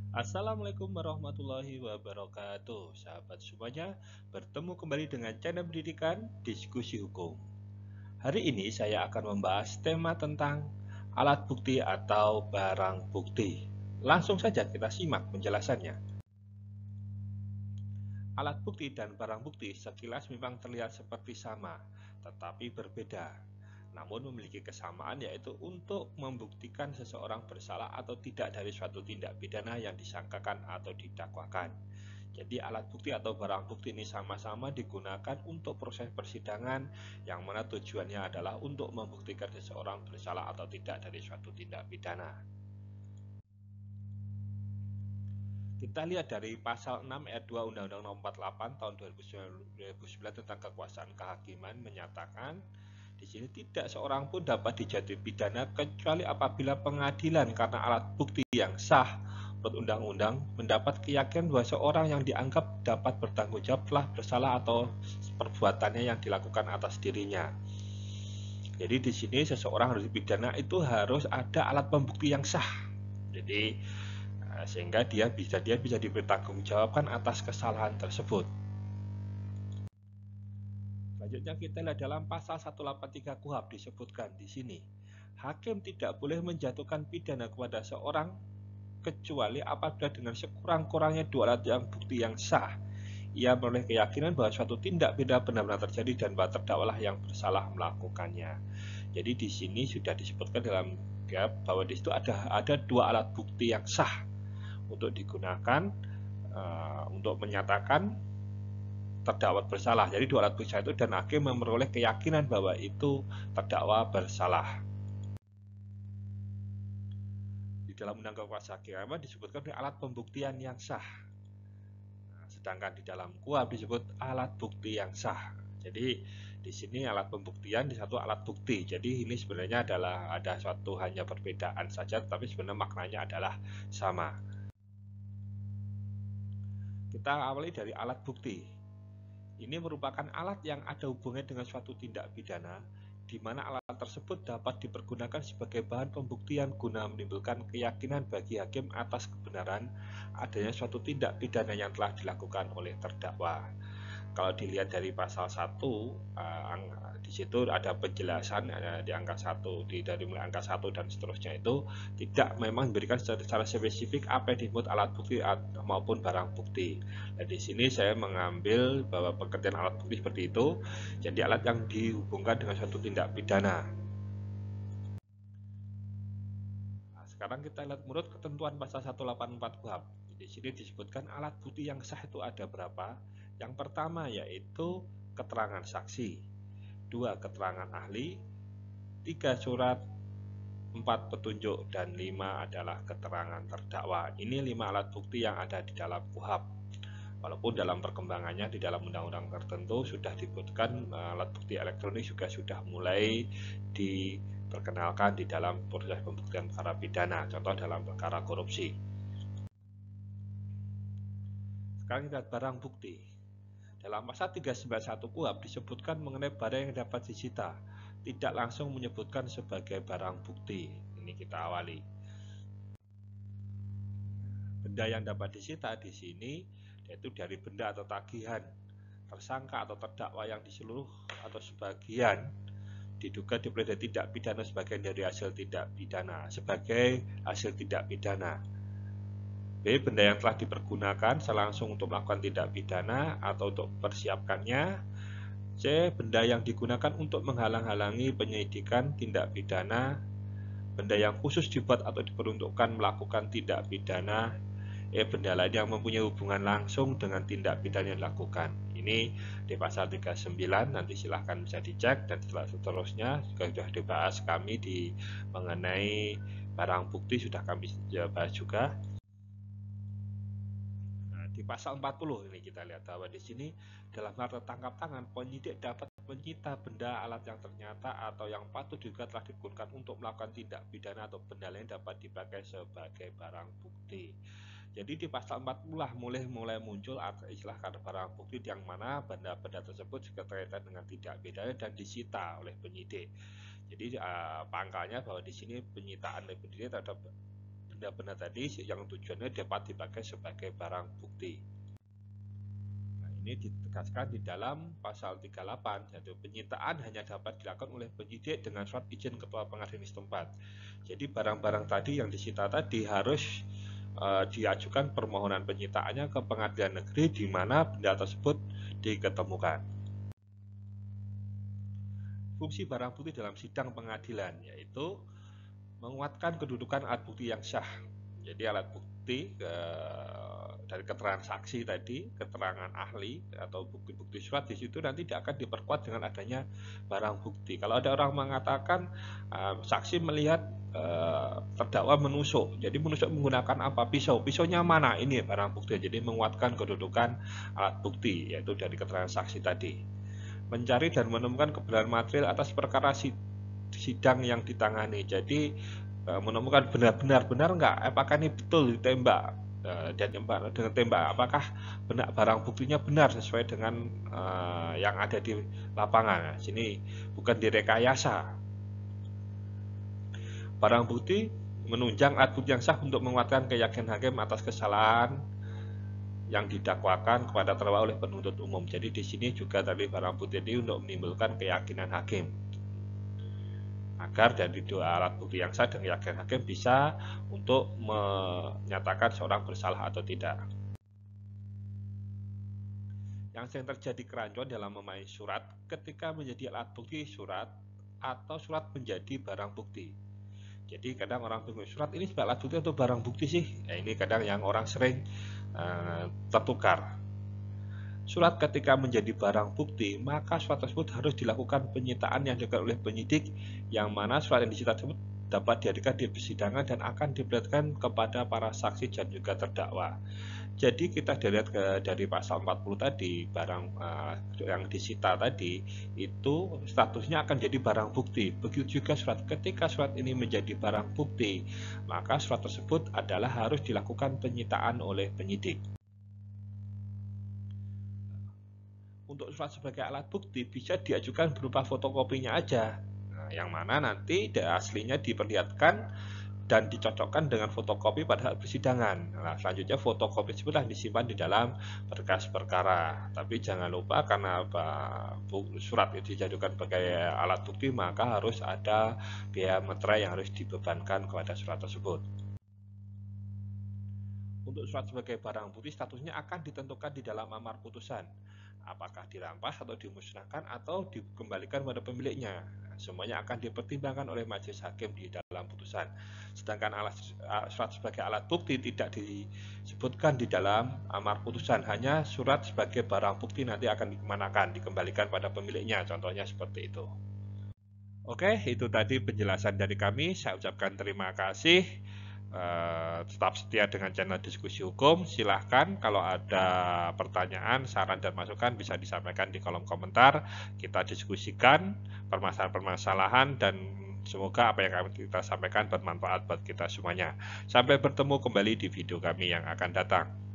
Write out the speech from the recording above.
Assalamualaikum warahmatullahi wabarakatuh. Sahabat semuanya, bertemu kembali dengan channel pendidikan Diskusi Hukum. Hari ini saya akan membahas tema tentang alat bukti atau barang bukti. Langsung saja kita simak penjelasannya. Alat bukti dan barang bukti sekilas memang terlihat seperti sama, tetapi berbeda. Namun memiliki kesamaan yaitu untuk membuktikan seseorang bersalah atau tidak dari suatu tindak pidana yang disangkakan atau didakwakan. Jadi alat bukti atau barang bukti ini sama-sama digunakan untuk proses persidangan yang mana tujuannya adalah untuk membuktikan seseorang bersalah atau tidak dari suatu tindak pidana. Kita lihat dari pasal 6 ayat 2 Undang-Undang Nomor 48 tahun 2009 tentang kekuasaan kehakiman menyatakan di sini tidak seorang pun dapat dijatuhi pidana kecuali apabila pengadilan karena alat bukti yang sah menurut undang-undang mendapat keyakinan bahwa seorang yang dianggap dapat bertanggung jawab telah bersalah atau perbuatannya yang dilakukan atas dirinya. Jadi di sini seseorang harus dipidana itu harus ada alat pembukti yang sah. Jadi sehingga dia bisa dipertanggungjawabkan atas kesalahan tersebut. Selanjutnya kita lihat dalam pasal 183 KUHP disebutkan di sini, hakim tidak boleh menjatuhkan pidana kepada seorang kecuali apabila dengan sekurang-kurangnya dua alat yang bukti yang sah. Ia memperoleh keyakinan bahwa suatu tindak pidana benar-benar terjadi dan bahwa terdakwalah yang bersalah melakukannya. Jadi di sini sudah disebutkan dalam gap bahwa di situ ada dua alat bukti yang sah untuk digunakan untuk menyatakan terdakwa bersalah. Jadi dua alat bukti itu dan hakim memperoleh keyakinan bahwa itu terdakwa bersalah. Di dalam Undang-Undang Kekuasaan Kehakiman disebutkan alat pembuktian yang sah. Sedangkan di dalam KUHP disebut alat bukti yang sah. Jadi di sini alat pembuktian, di satu alat bukti. Jadi ini sebenarnya adalah ada suatu hanya perbedaan saja, tapi sebenarnya maknanya adalah sama. Kita awali dari alat bukti. Ini merupakan alat yang ada hubungannya dengan suatu tindak pidana, di mana alat tersebut dapat dipergunakan sebagai bahan pembuktian guna menimbulkan keyakinan bagi hakim atas kebenaran adanya suatu tindak pidana yang telah dilakukan oleh terdakwa. Kalau dilihat dari pasal 1, di situ ada penjelasan di angka 1, dari mulai angka 1 dan seterusnya itu tidak memang memberikan secara spesifik apa yang disebut alat bukti maupun barang bukti. Dan di sini saya mengambil bahwa pengertian alat bukti seperti itu, jadi alat yang dihubungkan dengan suatu tindak pidana. Nah, sekarang kita lihat menurut ketentuan pasal 184 KUHP. Di sini disebutkan alat bukti yang sah itu ada berapa. Yang pertama yaitu keterangan saksi, 2 keterangan ahli, 3 surat, 4 petunjuk, dan 5 adalah keterangan terdakwa. Ini 5 alat bukti yang ada di dalam KUHP. Walaupun dalam perkembangannya di dalam undang-undang tertentu sudah disebutkan alat bukti elektronik juga sudah mulai diperkenalkan di dalam proses pembuktian perkara pidana, contoh dalam perkara korupsi. Sekarang kita lihat barang bukti. Dalam pasal 391 KUHP disebutkan mengenai barang yang dapat disita, tidak langsung menyebutkan sebagai barang bukti. Ini kita awali. Benda yang dapat disita di sini yaitu dari benda atau tagihan tersangka atau terdakwa yang di seluruh atau sebagian diduga diperoleh tindak pidana sebagian dari hasil tindak pidana sebagai hasil tindak pidana. B. Benda yang telah dipergunakan selangsung untuk melakukan tindak pidana atau untuk mempersiapkannya. C. Benda yang digunakan untuk menghalang-halangi penyidikan tindak pidana. Benda yang khusus dibuat atau diperuntukkan melakukan tindak pidana. E. Benda lain yang mempunyai hubungan langsung dengan tindak pidana yang dilakukan. Ini di pasal 39, nanti silahkan bisa dicek, dan seterusnya sudah dibahas kami di mengenai barang bukti sudah kami bahas juga. Di pasal 40 ini kita lihat bahwa di sini dalam hal tertangkap tangan, penyidik dapat menyita benda, alat yang ternyata atau yang patut diduga telah digunakan untuk melakukan tindak pidana atau benda lain dapat dipakai sebagai barang bukti. Jadi di pasal 40 lah mulai muncul istilah barang bukti yang mana benda-benda tersebut berkaitan dengan tindak pidana dan disita oleh penyidik. Jadi pangkalnya bahwa di sini penyitaan oleh penyidik terhadap benda-benda tadi yang tujuannya dapat dipakai sebagai barang bukti. Nah, ini ditegaskan di dalam pasal 38, yaitu penyitaan hanya dapat dilakukan oleh penyidik dengan surat izin ketua pengadilan setempat. Jadi barang-barang tadi yang disita tadi harus diajukan permohonan penyitaannya ke pengadilan negeri di mana benda tersebut diketemukan. Fungsi barang bukti dalam sidang pengadilan yaitu menguatkan kedudukan alat bukti yang sah. Jadi alat bukti dari keterangan saksi tadi, keterangan ahli atau bukti-bukti surat di situ nanti tidak akan diperkuat dengan adanya barang bukti. Kalau ada orang mengatakan saksi melihat terdakwa menusuk, jadi menusuk menggunakan apa? Pisau. Pisaunya mana? Ini barang bukti. Jadi menguatkan kedudukan alat bukti yaitu dari keterangan saksi tadi. Mencari dan menemukan kebenaran material atas perkara sidang yang ditangani. Jadi menemukan benar enggak apakah ini betul ditembak dan dengan tembak, apakah barang buktinya benar sesuai dengan yang ada di lapangan. Sini bukan direkayasa. Barang bukti menunjang alat bukti yang sah untuk menguatkan keyakinan hakim atas kesalahan yang didakwakan kepada terdakwa oleh penuntut umum. Jadi di sini juga tadi barang bukti ini untuk menimbulkan keyakinan hakim agar dari dua alat bukti yang sah dan keyakinan hakim bisa untuk menyatakan seorang bersalah atau tidak. Yang sering terjadi kerancuan dalam memakai surat ketika menjadi alat bukti surat atau surat menjadi barang bukti. Jadi kadang orang bingung, surat ini sebagai alat bukti atau barang bukti sih? Nah, ini kadang yang orang sering tertukar. Surat ketika menjadi barang bukti, maka surat tersebut harus dilakukan penyitaan yang dilakukan oleh penyidik, yang mana surat yang disita tersebut dapat dihadirkan di persidangan dan akan diperlihatkan kepada para saksi dan juga terdakwa. Jadi kita lihat dari pasal 40 tadi, barang yang disita tadi itu statusnya akan jadi barang bukti. Begitu juga surat, ketika surat ini menjadi barang bukti, maka surat tersebut adalah harus dilakukan penyitaan oleh penyidik. Untuk surat sebagai alat bukti bisa diajukan berupa fotokopinya aja, yang mana nanti aslinya diperlihatkan dan dicocokkan dengan fotokopi pada saat persidangan. Nah, selanjutnya fotokopi tersebut disimpan di dalam berkas perkara. Tapi jangan lupa karena surat itu dijadikan sebagai alat bukti, maka harus ada biaya materai yang harus dibebankan kepada surat tersebut. Untuk surat sebagai barang bukti statusnya akan ditentukan di dalam amar putusan. Apakah dirampas atau dimusnahkan atau dikembalikan pada pemiliknya. Semuanya akan dipertimbangkan oleh majelis hakim di dalam putusan. Sedangkan surat sebagai alat bukti tidak disebutkan di dalam amar putusan, hanya surat sebagai barang bukti nanti akan dikemanakan, dikembalikan pada pemiliknya, contohnya seperti itu. Oke, itu tadi penjelasan dari kami. Saya ucapkan terima kasih. Tetap setia dengan channel Diskusi Hukum. Silahkan kalau ada pertanyaan, saran dan masukan bisa disampaikan di kolom komentar. Kita diskusikan permasalahan-permasalahan dan semoga apa yang kita sampaikan bermanfaat buat kita semuanya. Sampai bertemu kembali di video kami yang akan datang.